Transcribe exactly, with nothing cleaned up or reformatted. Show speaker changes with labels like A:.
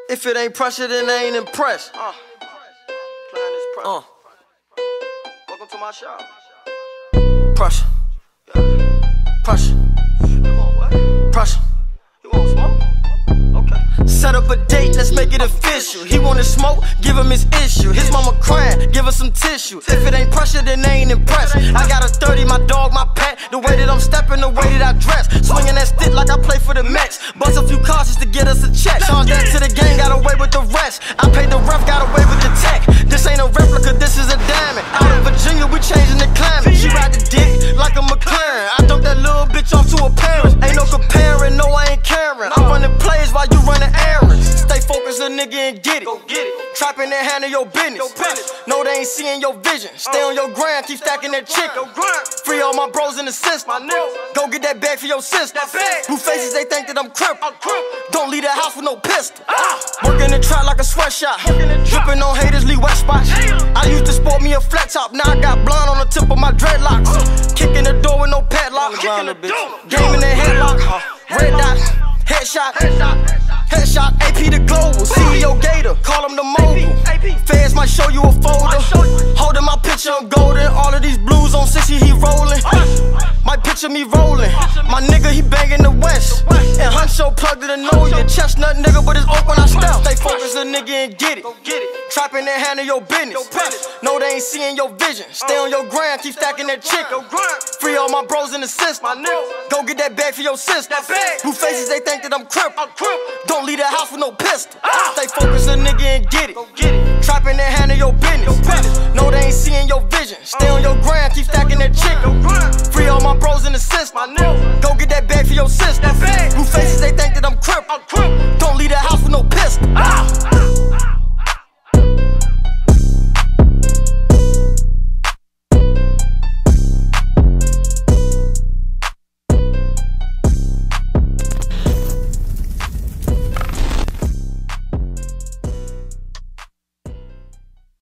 A: If it ain't pressure, then I ain't impressed. Uh, playing this pressure. Uh. Welcome to my shop. Pressure. Yeah. Pressure. You want what? Pressure. You want smoke? Okay. Set up a date, let's make it official. He wanna smoke, give him his issue. His mama crying, give her some tissue. If it ain't pressure, then they ain't impressed. I got a thirty, my dog, my pet. The way that I'm stepping, the way that I dress. Swinging that stick like I play for the Mets. Bust a few cars just to get us a check. Charge that to the gang, got away with the rest. I paid the ref, got away with the tech. This ain't a replica, this is a diamond. Out in Virginia, we changing the climate. She ride the dick like a McLaren. I dumped that little bitch off to her parents. Ain't no comparing, no I ain't caring. I'm running plays while you running errands. Stay focused, a nigga, and get it. Go get it. Trapping and handle your business. No, they ain't seeing your vision. Stay on your grind, keep stacking that chick. Free all my bros in the system. Go get that bag for your sister. Blue faces, they think that I'm crippled. Don't leave the house with no pistol. Working the trap like a sweatshop. Dripping on haters, leave wet spots. I used to sport me a flat top. Now I got blonde on the tip of my dreadlocks. Kicking the door with no padlock. Game in the headlock. Red dot, headshot. Headshot, A P the global, C E O Gator, call him the mogul. Feds might show you a folder. Holding my picture, I'm golden. All of these blues on sixty, he rolling. Might picture me rolling. My nigga, he banging the West. And Huncho plugged it and know ya. Chestnut nigga, but it's oak when I step. Stay focused, a nigga, and get it. Trapping and handle your business. No, they ain't seeing your vision. Stay on your grind, keep stacking that chick. Free all my bros in the system. Go get that bag for your sister. Blue faces, they think that I'm crippled. Don't leave the house with no pistol. Stay focused, a nigga, and get it. Trapping and handle your business. No, they ain't seeing your vision. Stay on your grind, keep stacking that chick. Free all my bros in the system. Go get that bag for your sister.